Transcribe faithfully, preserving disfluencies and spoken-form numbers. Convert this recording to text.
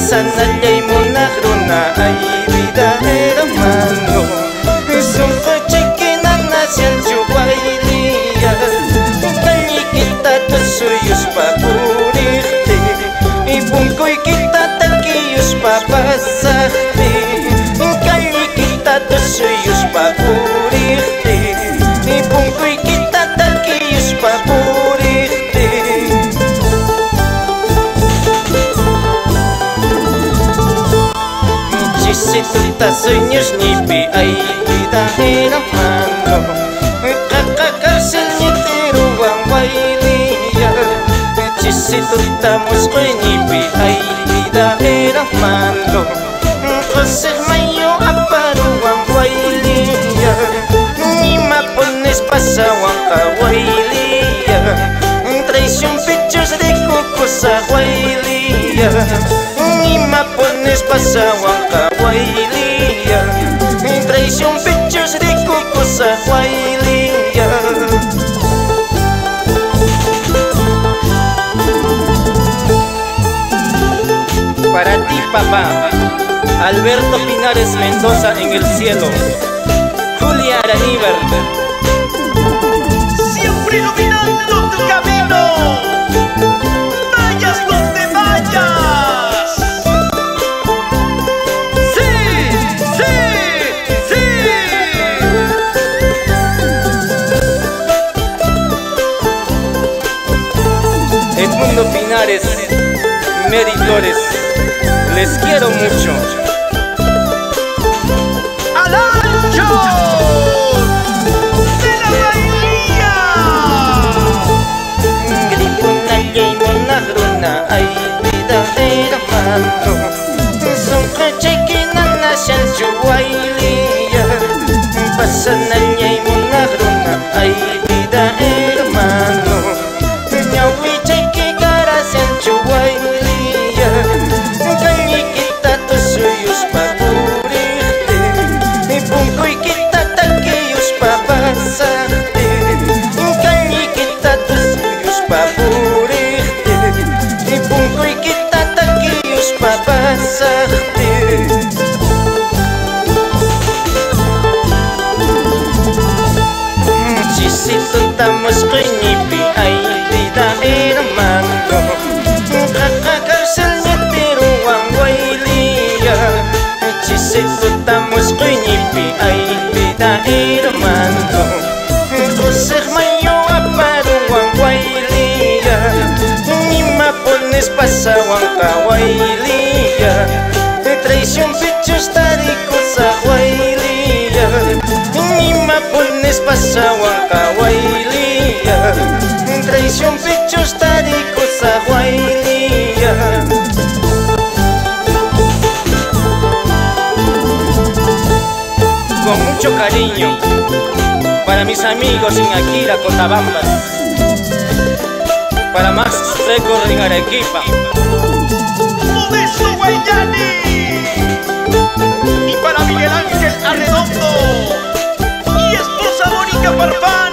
Pasanallay munaq runa ay vida hermano. Sunqu chikinana sianchu wayliya, Kallikita tusuyuspa puriqti, Punkuykita takiyuspa pasaqti, Kallikita tusuyuspa puriqti, Punkuykita takiyuspa puriqti. Chisituta sueños nipi ay vida hermano, Kaka cárcel ñitiruwan wayliya, Chisituta musqoy nipi ay vida hermano, José Mayo aparuwan wayliya, Imapunes pasawan ka wayliya, Traición pichos de cucusa wayliya, Imapunes pasawan ka wayliya, Traición pichos de cucusa wayliya. Para ti, papá, Alberto Pinares Mendoza en el cielo, Julia Araníbar. Siempre iluminando tu camino, vayas donde vayas. Sí, sí, sí. Edmundo Pinares, Mary Flores, les quiero mucho. ¡Al ancho de la bahía! Gripunallay munaq runa ay vida hermano, Sunqu chikinana sianchu wayliya, Pasanallay munaq runa ay vida hermano, Ñawpi chaykikara sianchu wayliya, Kallikita tusuyuspa puriqti, Punkuykita takiyuspa pasaqti, Kallikita tusuyuspa puriqti, Punkuykita takiyuspa pasaqti. Chisituta musqoy nipi ay vida hermano, Kaka cárcel ñitiruwan wayliya, Chisituta musqoy nipi ay vida hermano, José Mayo aparuwan wayliya, Imapunes pasawan ka wayliya, Traición pichos tarikusa wayliya, Imapunes pasawan ka wayliya, Traición pichos tarikusa wayliya. Con mucho cariño para mis amigos en Aquila, Cotabambas, para Max Record en Arequipa, Modesto Guayani, y para Miguel Ángel Arredondo y esposa Mónica Farfán.